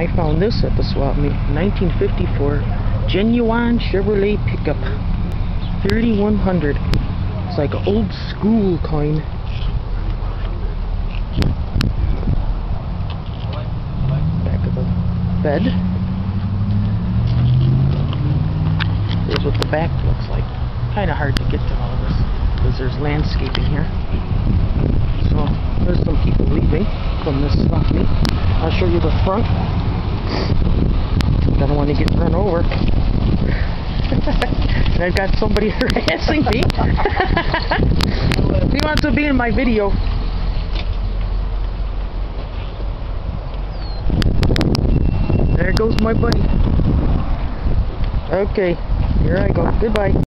I found this at the swap meet. 1954 genuine Chevrolet pickup. 3100. It's like an old school kind. Back of the bed. Here's what the back looks like. Kind of hard to get to all this because there's landscaping here. So there's some people leaving from this swap meet. I'll show you the front. I don't want to get run over. And I've got somebody harassing me. He wants to be in my video. There goes my buddy. Okay, here I go. Goodbye.